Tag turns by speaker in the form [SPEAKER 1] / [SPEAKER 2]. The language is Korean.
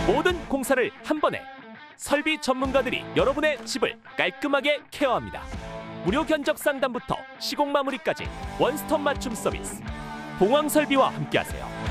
[SPEAKER 1] 모든 공사를 한 번에 설비 전문가들이 여러분의 집을 깔끔하게 케어합니다. 무료 견적 상담부터 시공 마무리까지 원스톱 맞춤 서비스 봉황설비와 함께하세요.